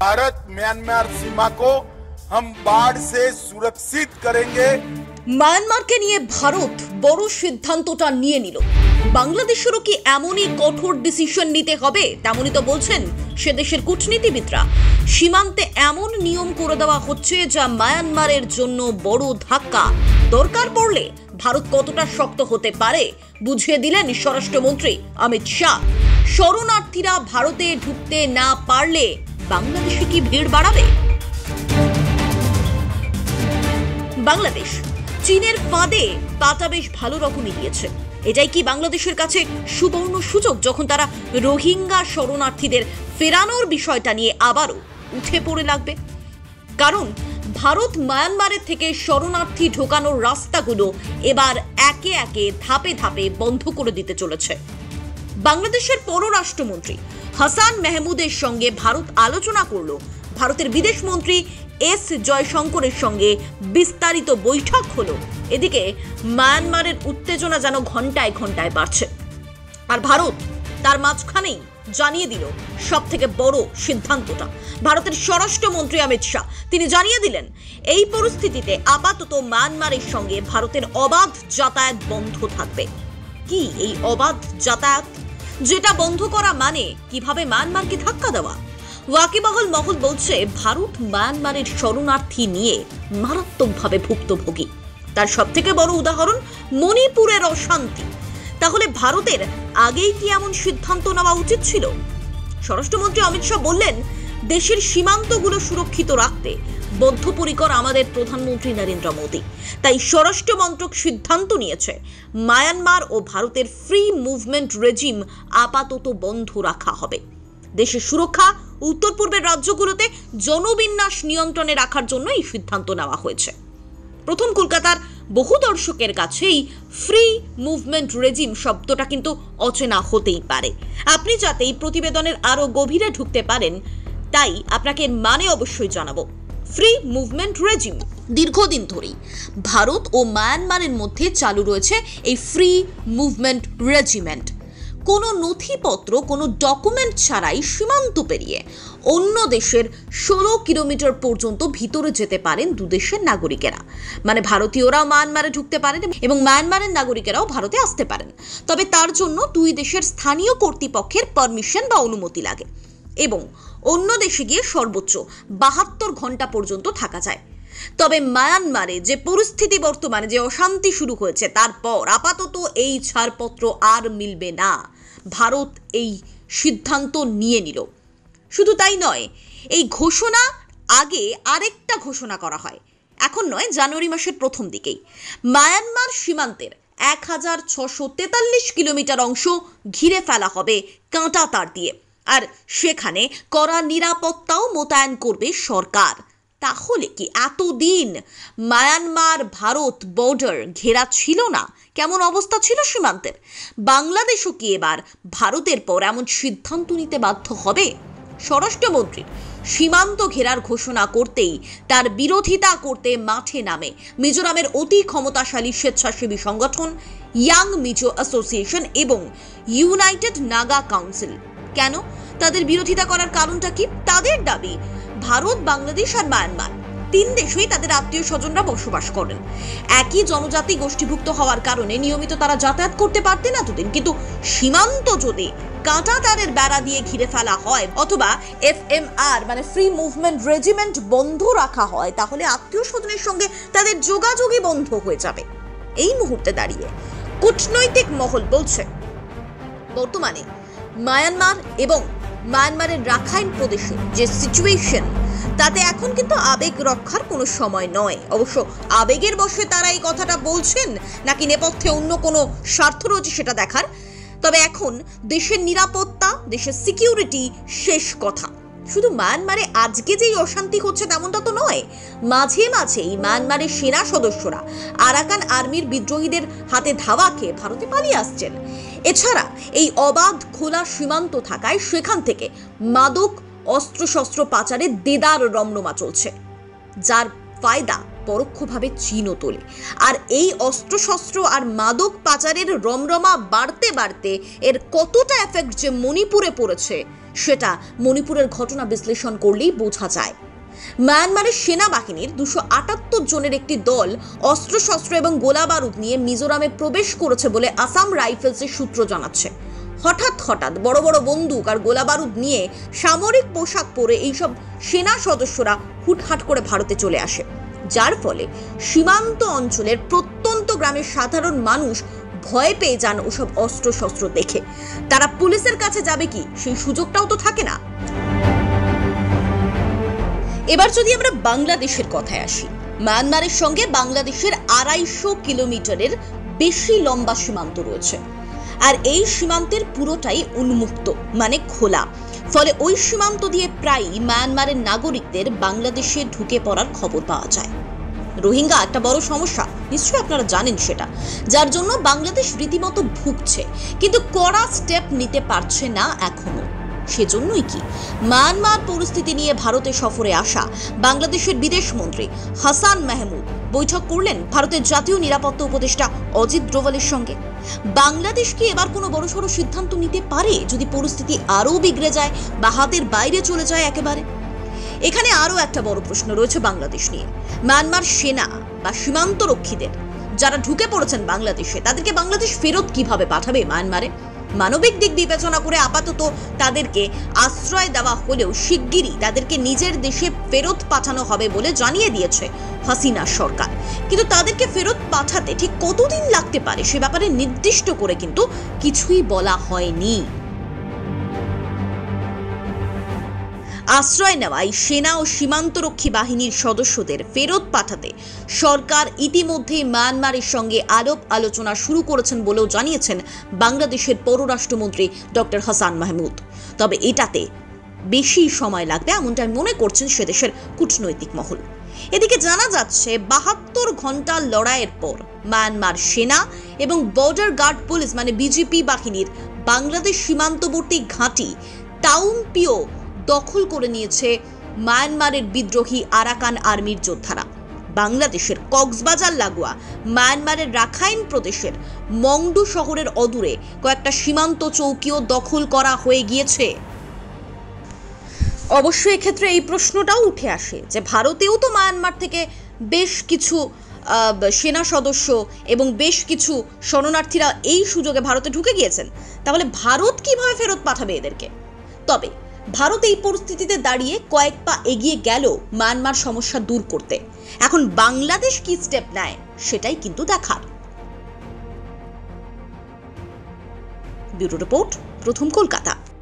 Bharat Myanmar सीमा को हम बाढ़ से सुरक्षित करेंगे। মায়ানমারকে নিয়ে ভারত বড় সিদ্ধান্তটা নিয়ে নিল। বাংলাদেশেরও কি এমনই কঠোর ডিসিশন নিতে হবে? তেমনই তো বলছেন সে দেশের কূটনীতিবিদরা। সীমান্তে এমন নিয়ম করে দেওয়া হচ্ছে যা মায়ানমারের জন্য বড় ধাক্কা। দরকার পড়লে ভারত কতটা শক্ত হতে পারে বুঝিয়ে দিলেন স্বরাষ্ট্রমন্ত্রী অমিত শাহ। শরণার্থীরা ভারতে ঢুকতে না পারলে বাংলাদেশে কি ভিড় বাড়াবে? বাংলাদেশ চীনের ফাঁদে পাটা বেশ ভালো রকমই দিয়েছে। এটাই কি বাংলাদেশের কাছে সুবর্ণ সুযোগ যখন তারা রোহিঙ্গা শরণার্থীদের ফেরানোর বিষয়টা নিয়ে আবারও উঠে পড়ে লাগবে? কারণ ভারত মায়ানমারের থেকে শরণার্থী ঢোকানোর রাস্তাগুলো এবার একে একে ধাপে ধাপে বন্ধ করে দিতে চলেছে। বাংলাদেশের পররাষ্ট্রমন্ত্রী হাসান মেহমুদের সঙ্গে ভারত আলোচনা করল। ভারতের বিদেশমন্ত্রী এস জয়শঙ্করের সঙ্গে বিস্তারিত বৈঠক হলো। এদিকে মায়ানমারের উত্তেজনা যেন ঘন্টায় ঘন্টায় বাড়ছে, আর ভারত তার মাঝখানেই জানিয়ে দিল সব থেকে বড় সিদ্ধান্তটা। ভারতের স্বরাষ্ট্রমন্ত্রী অমিত শাহ তিনি জানিয়ে দিলেন, এই পরিস্থিতিতে আপাতত মায়ানমারের সঙ্গে ভারতের অবাধ যাতায়াত বন্ধ থাকবে। কি এই অবাধ যাতায়াত? যেটা বন্ধ করা মানে কিভাবে মায়ানমারকে ধাক্কা দেওয়া। ওয়াকিবহাল মহল বলছে ভারত মায়ানমারের শরণার্থী নিয়ে মারাত্মকভাবে ভুক্তভোগী। তার সব থেকে বড় উদাহরণ মণিপুরের অশান্তি। তাহলে ভারতের আগেই কি এমন সিদ্ধান্ত নেওয়া উচিত ছিল? স্বরাষ্ট্রমন্ত্রী অমিত শাহ বললেন, দেশের সীমান্তগুলো সুরক্ষিত রাখতে বদ্ধপরিকর আমাদের প্রধানমন্ত্রী নরেন্দ্র মোদী। তাই স্বরাষ্ট্র মন্ত্রক সিদ্ধান্ত নিয়েছে মায়ানমার ও ভারতের ফ্রি মুভমেন্ট রেজিম আপাতত বন্ধ রাখা হবে। দেশের সুরক্ষা উত্তর পূর্বের রাজ্যগুলোতে জনবিন্যাস নিয়ন্ত্রণে রাখার জন্য এই সিদ্ধান্ত নেওয়া হয়েছে। প্রথম কলকাতার বহু দর্শকের কাছেই ফ্রি মুভমেন্ট রেজিম শব্দটা কিন্তু অচেনা হতেই পারে। আপনি যাতে এই প্রতিবেদনের আরো গভীরে ঢুকতে পারেন তাই আপনাকে মানে অবশ্যই জানাবো। ফ্রি মুভমেন্ট রেজিম দীর্ঘদিন ধরেই ভারত ও মায়ানমারের মধ্যে চালু রয়েছে এই ফ্রি মুভমেন্ট রেজিমেন্ট। কোনো নথিপত্র, কোনো ডকুমেন্ট ছাড়াই সীমান্ত পেরিয়ে অন্য দেশের 16 কিলোমিটার পর্যন্ত ভিতরে যেতে পারেন দুদেশের নাগরিকেরা। মানে ভারতীয়রাও মায়ানমারে ঢুকতে পারেন এবং মায়ানমারের নাগরিকেরাও ভারতে আসতে পারেন। তবে তার জন্য দুই দেশের স্থানীয় কর্তৃপক্ষের পারমিশন বা অনুমতি লাগে এবং অন্য দেশে গিয়ে সর্বোচ্চ 72 ঘন্টা পর্যন্ত থাকা যায়। তবে মায়ানমারে যে পরিস্থিতি বর্তমানে, যে অশান্তি শুরু হয়েছে, তারপর আপাতত এই ছাড়পত্র আর মিলবে না। ভারত এই সিদ্ধান্ত নিয়ে নিল। শুধু তাই নয়, এই ঘোষণা আগে আরেকটা ঘোষণা করা হয়। এখন নয়, জানুয়ারি মাসের প্রথম দিকেই মায়ানমার সীমান্তের 1643 কিলোমিটার অংশ ঘিরে ফেলা হবে কাঁটা তার দিয়ে, আর সেখানে কড়া নিরাপত্তাও মোতায়েন করবে সরকার। তাহলে কি এতদিন মায়ানমার ভারত বর্ডার ঘেরা ছিল না? কেমন অবস্থা ছিল সীমান্তের? বাংলাদেশও কি এবার ভারতের পর এমন সিদ্ধান্ত নিতে বাধ্য হবে? স্বরাষ্ট্রমন্ত্রীর সীমান্ত ঘেরার ঘোষণা করতেই তার বিরোধিতা করতে মাঠে নামে মিজোরামের অতি ক্ষমতাশালী স্বেচ্ছাসেবী সংগঠন ইয়াং মিজো অ্যাসোসিয়েশন এবং ইউনাইটেড নাগা কাউন্সিল। কেন তাদের বিরোধিতা করার কারণটা কি? তাদের দাবি, ভারত, বাংলাদেশ আর মায়ানমার তিন দেশেই তাদের আত্মীয় স্বজনরা বসবাস করেন। একই জনজাতি গোষ্ঠীভুক্ত হওয়ার কারণে নিয়মিত তারা যাতায়াত করতে পারতেন এতদিন। কিন্তু সীমান্ত যদি কাঁটা তারের বেড়া দিয়ে ঘিরে ফেলা হয় অথবা FMR মানে ফ্রি মুভমেন্ট রেজিমেন্ট বন্ধ রাখা হয়, তাহলে আত্মীয় স্বজনের সঙ্গে তাদের যোগাযোগই বন্ধ হয়ে যাবে। এই মুহূর্তে দাঁড়িয়ে কূটনৈতিক মহল বলছে, বর্তমানে মায়ানমার এবং মায়ানমারের রাখাইন প্রদেশের যে সিচুয়েশন, তাতে এখন কিন্তু আবেগ রক্ষার কোনো সময় নয়। অবশ্য আবেগের বশে তারা এই কথাটা বলছেন নাকি নেপথ্যে অন্য কোনো স্বার্থ রয়েছে সেটা দেখার। তবে এখন দেশের নিরাপত্তা, দেশের সিকিউরিটি শেষ কথা। শুধু মায়ানমারে আজকে যেই অশান্তি হচ্ছে তেমনটা তো নয়, মাঝে মাঝেই মায়ানমারের সেনা সদস্যরা আরাকান আর্মির বিদ্রোহীদের হাতে ধাওয়া খেয়ে ভারতে পালিয়ে আসছেন। এছাড়া এই অবাধ খোলা সীমান্ত থাকায় সেখান থেকে মাদক অস্ত্রশস্ত্র পাচারের দেদার রমরমা চলছে, যার ফায়দা পরোক্ষভাবে চীনও তোলে। আর এই অস্ত্রশস্ত্র আর মাদক পাচারের রমরমা বাড়তে বাড়তে এর কতটা এফেক্ট যে মণিপুরে পড়েছে সেটা মণিপুরের ঘটনা বিশ্লেষণ করলেই বোঝা যায়। মায়ানমারের সেনাবাহিনীর 278 জনের একটি দল অস্ত্রশস্ত্র এবং গোলাবারুদ নিয়ে মিজোরামে প্রবেশ করেছে বলে আসাম রাইফেলসের সূত্র জানাচ্ছে। হঠাৎ বড় বড় বন্দুক আর গোলাবারুদ নিয়ে সামরিক পোশাক পরে এইসব সেনা সদস্যরা হুটহাট করে ভারতে চলে আসে, যার ফলে সীমান্ত অঞ্চলের প্রত্যন্ত গ্রামের সাধারণ মানুষ ভয় পেয়ে যান ওসব অস্ত্রশস্ত্র দেখে। তারা পুলিশের কাছে যাবে কি সেই সুযোগটাও তো থাকে না। এবার যদি আমরা বাংলাদেশের কথায় আসি, মায়ানমারের সঙ্গে বাংলাদেশের 250 কিলোমিটারের বেশি লম্বা সীমান্ত রয়েছে। আর এই সীমান্তের পুরোটাই উন্মুক্ত, মানে খোলা। ফলে ওই সীমান্ত দিয়ে প্রায়ই মায়ানমারের নাগরিকদের বাংলাদেশে ঢুকে পড়ার খবর পাওয়া যায়। রোহিঙ্গা একটা বড় সমস্যা, নিশ্চয়ই আপনারা জানেন সেটা, যার জন্য বাংলাদেশ রীতিমতো ভুগছে, কিন্তু কড়া স্টেপ নিতে পারছে না এখনো। সেজন্যই কি মায়ানমার পরিস্থিতি নিয়ে ভারতে সফরে আসা বাংলাদেশের বিদেশ মন্ত্রী হাসান মাহমুদ বৈঠক করলেন ভারতের জাতীয় নিরাপত্তা উপদেষ্টা অজিত ডোভালের সঙ্গে। বাংলাদেশ কি এবার কোনো বড়সড় সিদ্ধান্ত নিতে পারে যদি পরিস্থিতি আরও বিগড়ে যায় বা হাতের বাইরে চলে যায় একেবারে? এখানে আরও একটা বড় প্রশ্ন রয়েছে বাংলাদেশ নিয়ে। মায়ানমার সেনা বা সীমান্ত রক্ষীদের যারা ঢুকে পড়েছেন বাংলাদেশে, তাদেরকে বাংলাদেশ ফেরত কিভাবে পাঠাবে মায়ানমারে? মানবিক দিক বিবেচনা করে আপাতত তাদেরকে আশ্রয় দেওয়া হলেও শিগগিরই তাদেরকে নিজের দেশে ফেরত পাঠানো হবে বলে জানিয়ে দিয়েছে হাসিনা সরকার। কিন্তু তাদেরকে ফেরত পাঠাতে ঠিক কতদিন লাগতে পারে সে ব্যাপারে নির্দিষ্ট করে কিন্তু কিছুই বলা হয়নি। আশ্রয় নেওয়ায় সেনা ও সীমান্তরক্ষী বাহিনীর সদস্যদের ফেরত পাঠাতে সরকার ইতিমধ্যেই মায়ানমারের সঙ্গে আলাপ আলোচনা শুরু করেছেন বলেও জানিয়েছেন বাংলাদেশের পররাষ্ট্রমন্ত্রী ডক্টর হাসান মাহমুদ। তবে এটাতে বেশি সময় লাগবে এমনটাই মনে করছেন সেদেশের কূটনৈতিক মহল। এদিকে জানা যাচ্ছে 72 ঘন্টার লড়াইয়ের পর মায়ানমার সেনা এবং বর্ডার গার্ড পুলিশ মানে বিজিপি বাহিনীর বাংলাদেশ সীমান্তবর্তী ঘাঁটি তাউমপিও দখল করে নিয়েছে মায়ানমারের বিদ্রোহী আরাকান আর্মির যোদ্ধারা। বাংলাদেশের কক্সবাজার লাগোয়া মায়ানমারের রাখাইন প্রদেশের মংডু শহরের অদূরে কয়েকটা সীমান্ত চৌকিও দখল করা হয়ে গিয়েছে। অবশ্যই এক্ষেত্রে এই প্রশ্নটাও উঠে আসে যে ভারতেও তো মায়ানমার থেকে বেশ কিছু সেনা সদস্য এবং বেশ কিছু শরণার্থীরা এই সুযোগে ভারতে ঢুকে গিয়েছেন, তাহলে ভারত কিভাবে ফেরত পাঠাবে এদেরকে? তবে ভারত এই পরিস্থিতিতে দাঁড়িয়ে কয়েক পা এগিয়ে গেল মায়ানমার সমস্যা দূর করতে। এখন বাংলাদেশ কি স্টেপ নেয় সেটাই কিন্তু দেখার। ব্যুরো রিপোর্ট, প্রথম কলকাতা।